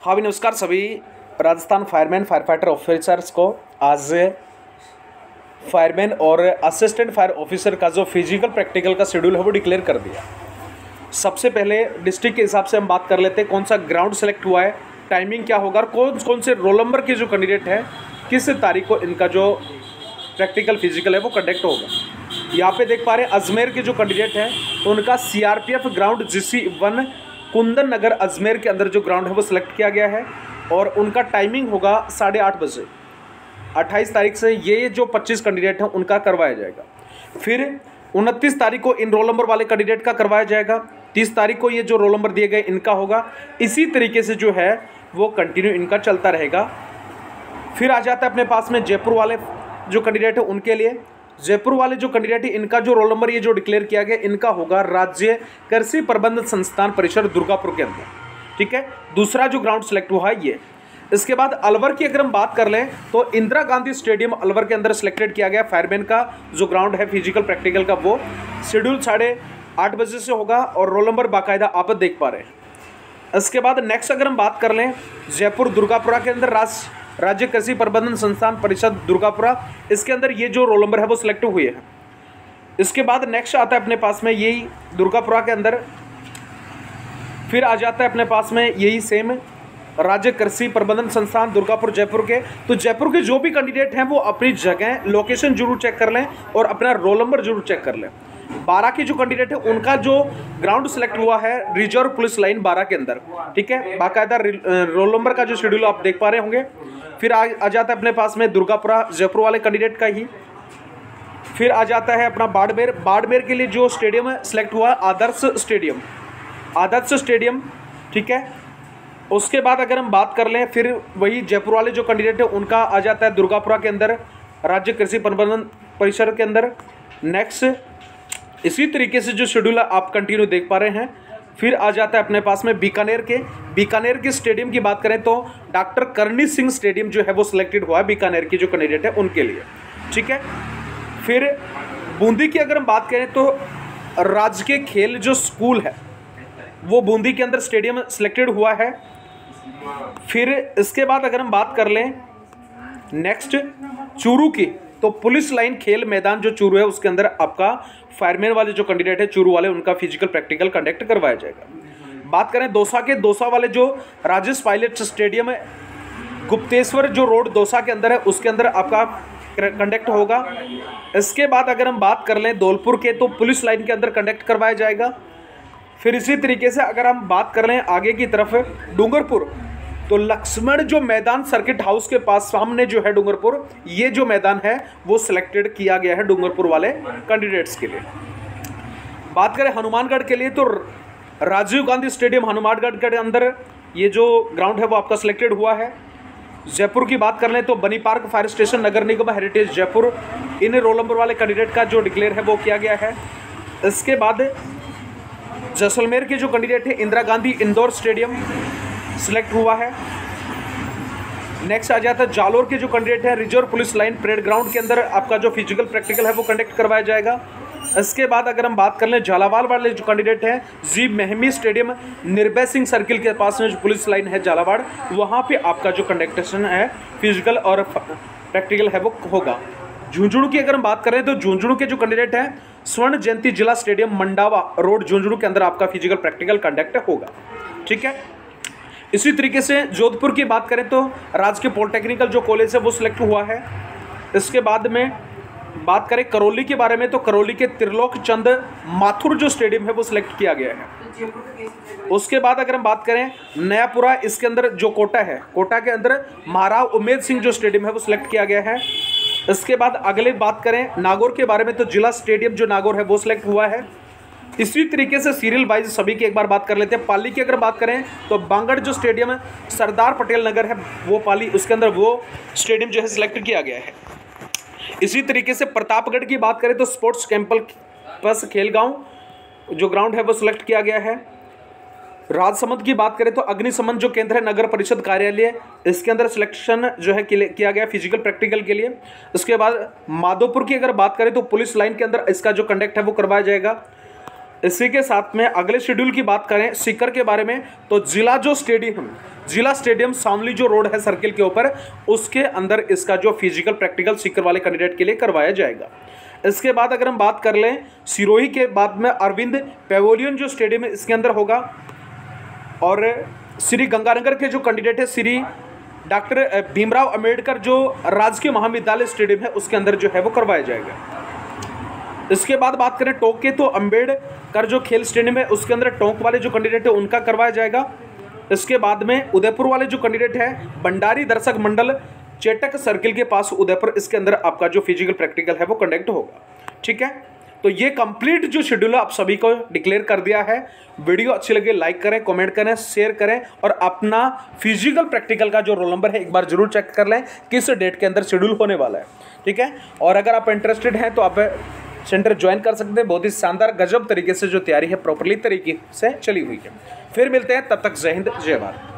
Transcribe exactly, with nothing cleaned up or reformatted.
हाँ भी नमस्कार सभी Rajasthan fireman fire fighter officers को। आज फायरमैन और असिस्टेंट फायर ऑफिसर का जो फिजिकल प्रैक्टिकल का शेड्यूल है वो डिक्लेयर कर दिया। सबसे पहले डिस्ट्रिक्ट के हिसाब से हम बात कर लेते हैं, कौन सा ग्राउंड सेलेक्ट हुआ है, टाइमिंग क्या होगा और कौन कौन से रोल नंबर के जो कैंडिडेट हैं किस तारीख को इनका जो प्रैक्टिकल फिजिकल है वो कंडक्ट होगा। यहाँ पे देख पा रहे हैं अजमेर के जो कैंडिडेट हैं तो उनका CRPF ground GC one Kundan Nagar Ajmer के अंदर जो ग्राउंड है वो सिलेक्ट किया गया है और उनका टाइमिंग होगा साढ़े आठ बजे। अट्ठाईस तारीख से ये जो पच्चीस कैंडिडेट हैं उनका करवाया जाएगा। फिर उनतीस तारीख को इन रोल नंबर वाले कैंडिडेट का करवाया जाएगा। तीस तारीख को ये जो रोल नंबर दिए गए इनका होगा। इसी तरीके से जो है वो कंटिन्यू इनका चलता रहेगा। फिर आ जाता है अपने पास में जयपुर वाले जो कैंडिडेट है उनके लिए। जयपुर वाले जो कैंडिडेट है इनका जो रोल नंबर ये जो डिक्लेयर किया गया इनका होगा राज्य कृषि प्रबंध संस्थान परिसर दुर्गापुर के अंदर। ठीक है, दूसरा जो ग्राउंड सेलेक्ट हुआ है ये। इसके बाद अलवर की अगर हम बात कर लें तो इंदिरा गांधी स्टेडियम अलवर के अंदर सिलेक्टेड किया गया फायरमैन का जो ग्राउंड है फिजिकल प्रैक्टिकल का, वो शेड्यूल साढ़े आठ बजे से होगा और रोल नंबर बाकायदा आप देख पा रहे हैं। इसके बाद नेक्स्ट अगर हम बात कर लें जयपुर दुर्गापुरा के अंदर राज राज्य कृषि प्रबंधन संस्थान परिषद दुर्गापुरा, इसके अंदर ये जो रोल नंबर है वो सिलेक्ट हुए हैं। इसके बाद नेक्स्ट आता है अपने पास में यही दुर्गापुरा के अंदर। फिर आ जाता है अपने पास में यही सेम राज्य कृषि प्रबंधन संस्थान दुर्गापुर जयपुर के। तो जयपुर के जो भी कैंडिडेट हैं वो अपनी जगह लोकेशन जरूर चेक कर लें और अपना रोल नंबर जरूर चेक कर लें। बारह की जो कैंडिडेट है उनका जो ग्राउंड सेलेक्ट हुआ है रिजर्व पुलिस लाइन बारह के अंदर। ठीक है, बाकायदा रोल नंबर का जो शेड्यूल आप देख पा रहे होंगे। फिर आ, आ जाता है अपने पास में दुर्गापुरा जयपुर वाले कैंडिडेट का ही। फिर आ जाता है अपना बाड़मेर। बाड़मेर के लिए जो स्टेडियम सेलेक्ट हुआ आदर्श स्टेडियम आदर्श स्टेडियम ठीक है। उसके बाद अगर हम बात कर लें फिर वही जयपुर वाले जो कैंडिडेट है उनका आ जाता है दुर्गापुरा के अंदर राज्य कृषि प्रबंधन परिसर के अंदर। नेक्स्ट इसी तरीके से जो शेड्यूल आप कंटिन्यू देख पा रहे हैं। फिर आ जाता है अपने पास में बीकानेर के बीकानेर के स्टेडियम की बात करें तो डॉक्टर करणी सिंह स्टेडियम जो है वो सिलेक्टेड हुआ है बीकानेर की जो कैंडिडेट है उनके लिए। ठीक है, फिर बूंदी की अगर हम बात करें तो राजकीय खेल जो स्कूल है वो बूंदी के अंदर स्टेडियम सिलेक्टेड हुआ है। फिर इसके बाद अगर हम बात कर लें नेक्स्ट चूरू की तो पुलिस लाइन खेल मैदान जो चूरू है उसके अंदर आपका फायरमैन वाले जो कैंडिडेट है चूरू वाले उनका फिजिकल प्रैक्टिकल कंडक्ट करवाया जाएगा। बात करें दौसा के दौसा वाले जो राजेश पायलट स्टेडियम है गुप्तेश्वर जो रोड दौसा के अंदर है उसके अंदर आपका कंडक्ट होगा। इसके बाद अगर हम बात कर लें धौलपुर के तो पुलिस लाइन के अंदर कंडक्ट करवाया जाएगा। फिर इसी तरीके से अगर हम बात कर लें आगे की तरफ डूंगरपुर तो लक्ष्मण जो मैदान सर्किट हाउस के पास सामने जो है डूंगरपुर, ये जो मैदान है वो सिलेक्टेड किया गया है डूंगरपुर वाले कैंडिडेट्स के लिए। बात करें हनुमानगढ़ के लिए तो राजीव गांधी स्टेडियम हनुमानगढ़ के अंदर ये जो ग्राउंड है वो आपका सिलेक्टेड हुआ है। जयपुर की बात कर लें तो बनी पार्क फायर स्टेशन नगर निगम हेरिटेज जयपुर, इन रोल नंबर वाले कैंडिडेट का जो डिक्लेयर है वो किया गया है। इसके बाद जैसलमेर के जो कैंडिडेट है Indira Gandhi indoor stadium select हुआ है। नेक्स्ट आ जाता है जालोर के जो कैंडिडेट है reserve police line parade ground के अंदर आपका जो फिजिकल प्रैक्टिकल है वो कंडक्ट करवाया जाएगा। इसके बाद अगर हम बात कर लें झालावाड़ वाले जो कैंडिडेट हैं जी मेहमी स्टेडियम निर्भय सिंह सर्किल के पास में जो पुलिस लाइन है झालावाड़, वहाँ पे आपका जो कंडक्टेशन है फिजिकल और प्रैक्टिकल है वो होगा। झुंझुनू की अगर हम बात करें तो झुंझुनू के जो कैंडिडेट हैं स्वर्ण जयंती जिला स्टेडियम मंडावा रोड झुंझुनू के अंदर आपका फिजिकल प्रैक्टिकल कंडक्ट होगा। ठीक है, इसी तरीके से जोधपुर की बात करें तो राजकीय पॉलिटेक्निकल जो कॉलेज है वो सिलेक्ट हुआ है। इसके बाद में बात करें करौली के बारे में तो करौली के त्रिलोक चंद माथुर जो स्टेडियम है वो सिलेक्ट किया गया है। उसके बाद अगर हम बात करें नयापुरा, इसके अंदर जो कोटा है कोटा के अंदर महाराव उमेद सिंह जो स्टेडियम है वो सिलेक्ट किया गया है। इसके बाद अगले बात करें नागौर के बारे में तो जिला स्टेडियम जो नागौर है वो सिलेक्ट हुआ है। इसी तरीके से सीरियल वाइज सभी की एक बार बात कर लेते हैं। पाली की अगर बात करें तो बांगड़ जो स्टेडियम है सरदार पटेल नगर है वो पाली, उसके अंदर वो स्टेडियम जो है सिलेक्ट किया गया है। इसी तरीके से प्रतापगढ़ की बात करें तो स्पोर्ट्स कैंपस खेलगांव जो ग्राउंड है वो सिलेक्ट किया गया है। राजसमंद की बात करें तो अग्निशमन जो केंद्र है नगर परिषद कार्यालय, इसके अंदर सिलेक्शन जो है किया गया फिजिकल प्रैक्टिकल के लिए। उसके बाद माधोपुर की अगर बात करें तो पुलिस लाइन के अंदर इसका जो कंडक्ट है वो करवाया जाएगा। इसी के साथ में अगले शेड्यूल की बात करें सीकर के बारे में, तो जिला जो स्टेडियम जिला स्टेडियम शामली जो रोड है सर्किल के ऊपर, उसके अंदर इसका जो फिजिकल प्रैक्टिकल सीकर वाले कैंडिडेट के लिए करवाया जाएगा। इसके बाद अगर हम बात कर लें सिरोही के बाद में अरविंद पेवेलियन जो स्टेडियम है इसके अंदर होगा, और श्री गंगानगर के जो कैंडिडेट है श्री डॉक्टर भीमराव अंबेडकर जो राजकीय महाविद्यालय स्टेडियम है उसके अंदर जो है वो करवाया जाएगा। इसके बाद बात करें टोंक के, तो अंबेडकर जो खेल स्टेडियम है उसके अंदर टोंक वाले जो कैंडिडेट है उनका करवाया जाएगा। इसके बाद में उदयपुर वाले जो कैंडिडेट है भंडारी दर्शक मंडल चेटक सर्किल के पास उदयपुर, इसके अंदर आपका जो फिजिकल प्रैक्टिकल है वो कंडक्ट होगा। ठीक है, तो ये कंप्लीट जो शेड्यूल है आप सभी को डिक्लेयर कर दिया है। वीडियो अच्छी लगे लाइक करें, कमेंट करें, शेयर करें, और अपना फिजिकल प्रैक्टिकल का जो रोल नंबर है एक बार जरूर चेक कर लें किस डेट के अंदर शेड्यूल होने वाला है। ठीक है, और अगर आप इंटरेस्टेड हैं तो आप सेंटर ज्वाइन कर सकते हैं। बहुत ही शानदार गजब तरीके से जो तैयारी है प्रॉपरली तरीके से चली हुई है। फिर मिलते हैं, तब तक जय हिंद जय भारत।